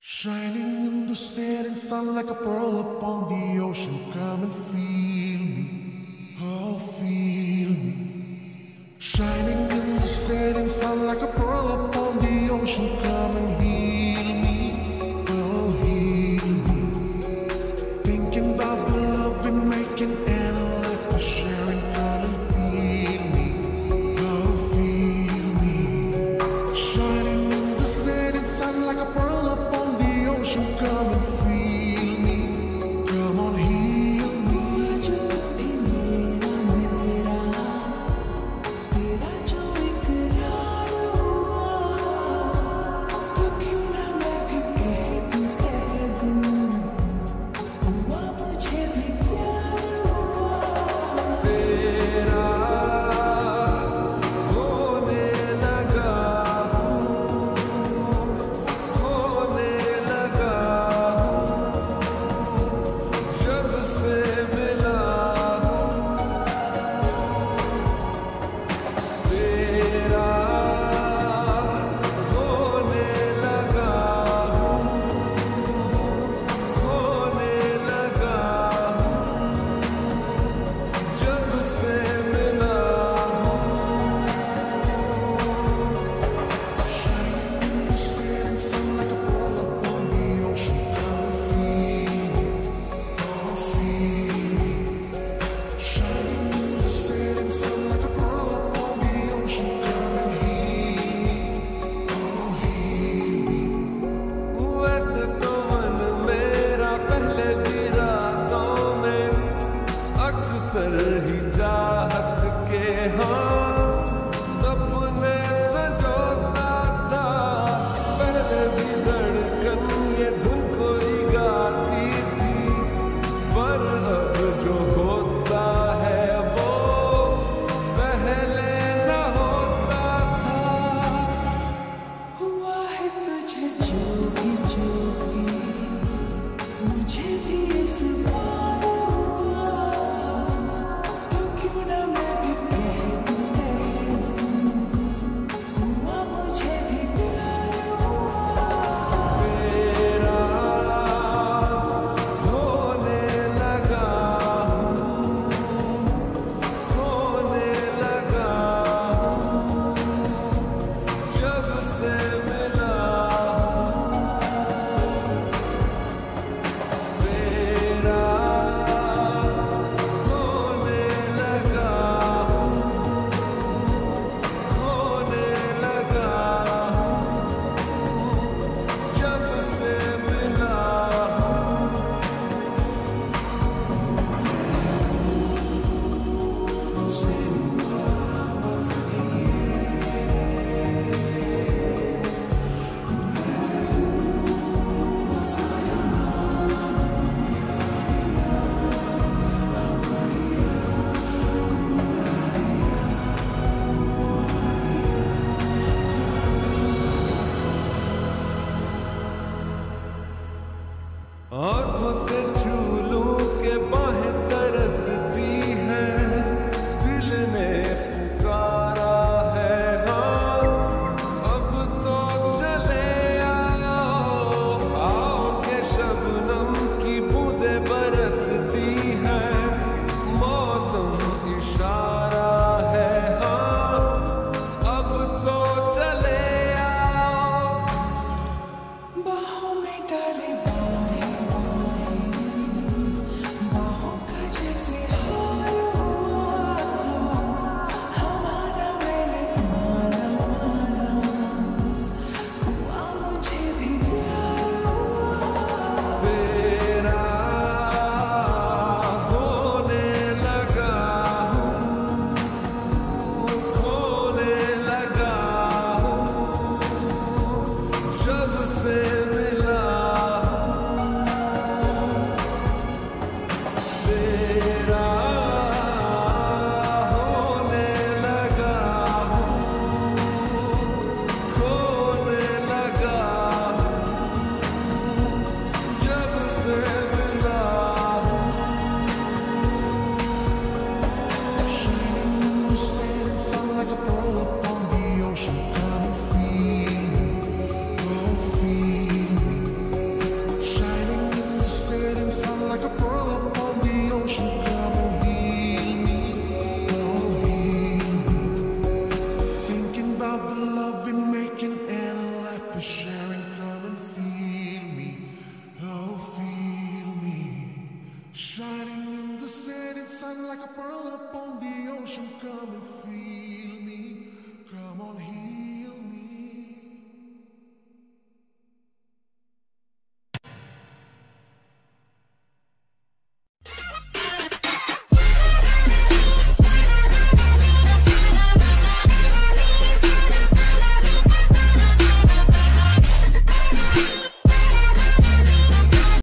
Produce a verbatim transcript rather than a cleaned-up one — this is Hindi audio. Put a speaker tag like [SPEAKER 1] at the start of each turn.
[SPEAKER 1] Shining in the setting sun like a pearl upon the ocean. Come and feel me, oh feel me. Shining in the setting sun like a pearl upon the ocean. Come and heal me, oh heal me. Thinking about the love we're making and a life we're sharing. Come and feel me, oh feel me. Shining in the setting sun like a pearl upon the ocean. Come and feel me, come on heal me.
[SPEAKER 2] जो कभी मेरा मेरा तेरा जो इकरार हुआ, तो क्यों ना मैं भी कह दूं कह दूं, हुआ मुझे भी प्यार हुआ।
[SPEAKER 3] तेरा होने लगा हूँ, होने लगा हूँ, जब से मिला हूँ। तेरा होने लगा हूँ, होने लगा हूँ, जब से मिला हूँ।
[SPEAKER 1] Shining in the setting sun like a pearl upon the ocean. Come and feel me, oh feel me. Shining in the setting sun like a pearl upon the ocean. Come and heal me, oh heal me.
[SPEAKER 3] वैसे तो मन मेरा पहले भी रातों में अक्सर ही चाहत के हाँ सपने संजोता था। पहले भी धड़कन ये धुन कोई गाती थी, पर अब जो होता है वो पहले न होता था।
[SPEAKER 2] हुआ है तुझे जो भी जो भी, मुझे भी इस बार हुआ, तो क्यों ना मैं भी कह दूं कह दूं, हुआ मुझे भी प्यार हुआ।
[SPEAKER 3] तेरा होने लगा हूँ, होने लगा हूँ, जब से मिला हूँ। तेरा होने लगा हूँ, होने लगा हूँ, जब से मिला हूँ। आँखों से छू लूं के बाहें तरसती हैं, दिल ने पुकारा है हाँ, अब तो चले आओ, आओ के शबनम की बूंदें बरसती हैं, मौसम इशारा है हाँ, अब तो चले आओ।
[SPEAKER 2] बाहों में डाले बाहें बाहें, बाहों का जैसे हार हुआ, हमारा मैंने माना माना, हुआ मुझे भी प्यार हुआ।
[SPEAKER 3] तेरा होने लगा हूँ, होने लगा हूँ, जब से मिला हूँ।
[SPEAKER 1] come and feel